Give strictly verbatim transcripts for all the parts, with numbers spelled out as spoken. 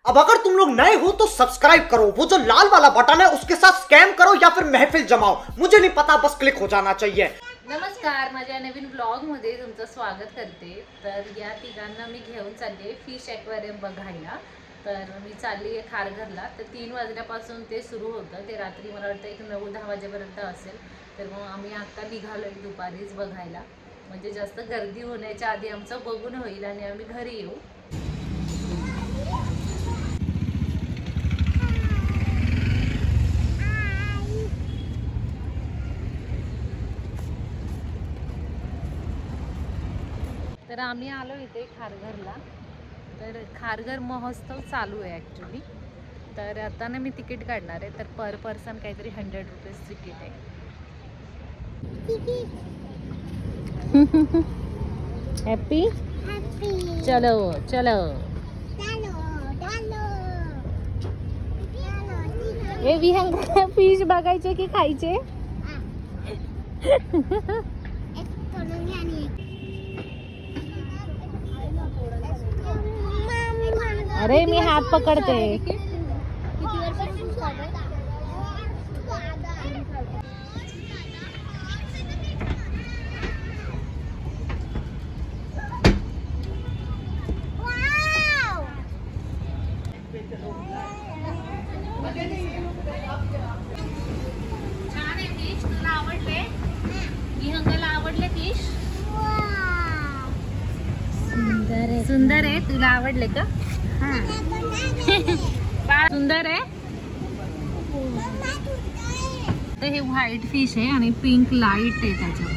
अब अगर तुम लोग नए हो तो सब्सक्राइब करो, वो जो लाल वाला बटन है उसके साथ स्कैम करो या फिर महफिल जमाओ, मुझे नहीं पता, बस क्लिक हो जाना चाहिए। नमस्कार, माझ्या नवीन ब्लॉग मध्ये तुमचं स्वागत करते। तर या तिघांना मी घेऊन चालले फिश ॲक्वेरियम बघायला। तर मी चालली आहे खारघरला। तर तीन वाजल्यापासून ते सुरू होतं, ते रात्री मला वाटतं एक नऊ दहा वाजेपर्यंत असेल। तर मग आम्ही आता निघालोय दुपारीच बघायला, म्हणजे जास्त गर्दी होण्याच्या आधी आमचं बघून होईल आणि आम्ही घरी येऊ। तर आम्ही आलो इथे खारघरला। तर खारघर महोत्सव चालू आहे ॲक्च्युली। तर आता ना मी तिकीट काढणार आहे। तर पर पर्सन काहीतरी हंड्रेड रुपीज तिकीट आहे। हॅपी हॅपी चलो चलो ए विहंग फिश बघायचे की खायचे? अरे मी हात पकडते। छान आहे फिश, तुला आवडले? विहंगला आवडले फिश? सुंदर आहे, सुंदर आहे। तुला आवडले का? सुंदर आहे। तर हे व्हाईट फिश आहे आणि पिंक लाईट आहे त्याच्यावर।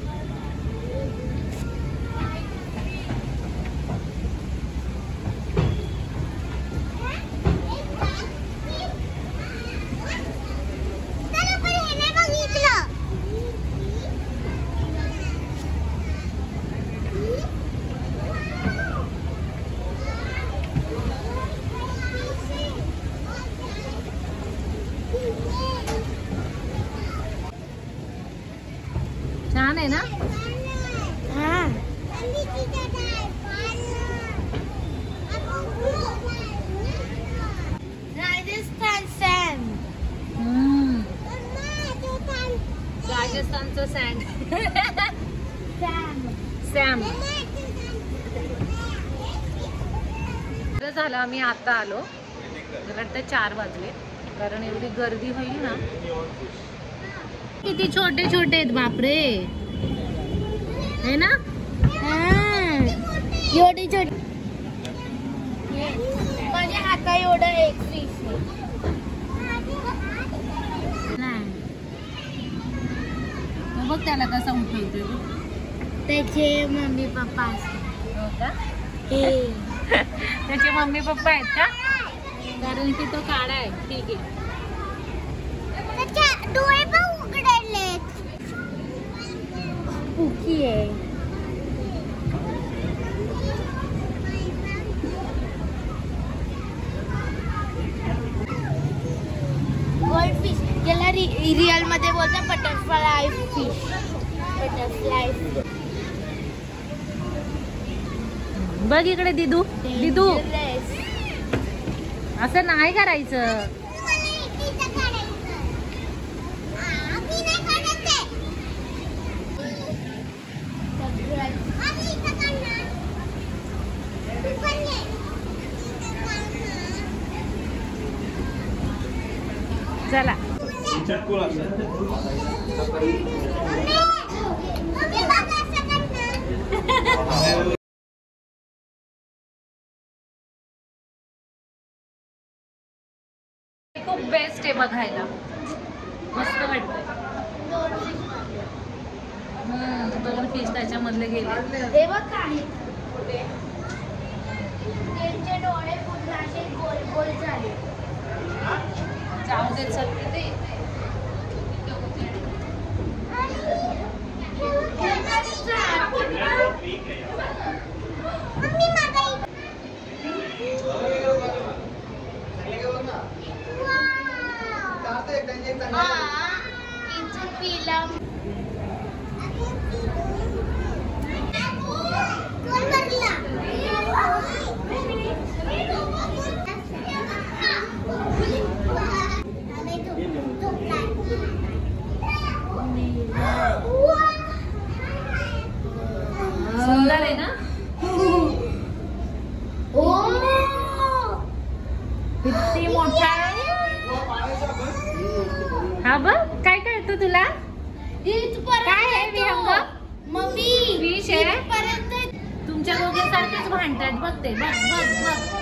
छान आहे ना? हाँ। राजस्थान सँड। हम्म। राजस्थानचं सँड। सॅम सॅम झालं। आम्ही आता आलो, मला वाटतं चार वाजले, कारण एवढी गर्दी होईल ना। किती छोटे छोटे आहेत, बापरे, है ना? एवढी छोटी, माझ्या हाता एवढं एक फिश बघ, त्याला कसा उठवतोय। त्याचे मम्मी पप्पा असतात। हो का? त्याचे मम्मी पप्पा आहेत का? कारण की तो काळा आहे। ठीक आहे। डोळे पण उघडले, पुकी आहे। गोल्ड फिश, याला रिअल मध्ये बोलतात बटरफ्लाय फिश। बटरफ्लाय बघ इकडे दिदू, दिदू असं नाही करायचं। चला खूप बेस्ट आहे बघायला, मस्त वाटतंय। हम्म, दोन फिश त्याच्यामधले गेले। हे बघ काही त्यांचे डोळे पूर्ण असे गोल गोल झाले। जाऊ दे, चल ते किती मोठा आहे हा बघ. काय कळतं तुला? काय आहे विहंग? मम्मी फिश आहे. तुमच्या दोघांसारखेच भांडतात बघ ते. बघ बघ बघ.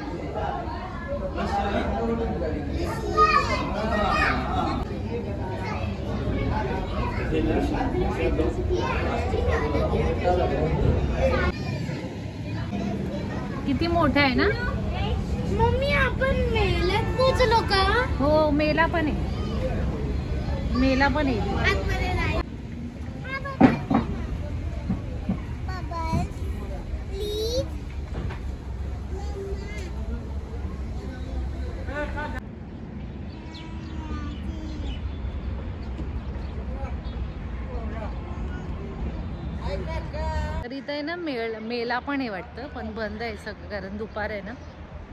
किती मोठा आहे ना. मम्मी आपण मेल्यात पोचलो का? हो मेला पण आहे. मेला पण आहे. आतमध्ये नाही. प्लीज तर इथं आहे ना मेळ मेला पण आहे वाटतं, पण बंद आहे सगळं कारण दुपार आहे ना.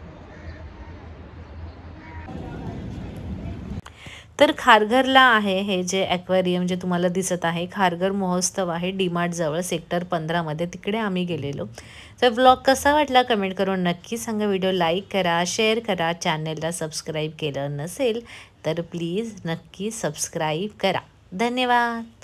तर खारघरला आहे हे जे ॲक्वेरियम जे तुम्हाला दिसत आहे. खारघर महोत्सव आहे डीमार्ट जवळ सेक्टर पंधरामध्ये, तिकडे आम्ही गेलेलो. तर ब्लॉग कसा वाटला कमेंट करून नक्की सांगा. व्हिडिओ लाईक करा, शेअर करा. चॅनेलला सबस्क्राईब केलं नसेल तर प्लीज नक्की सबस्क्राईब करा. धन्यवाद.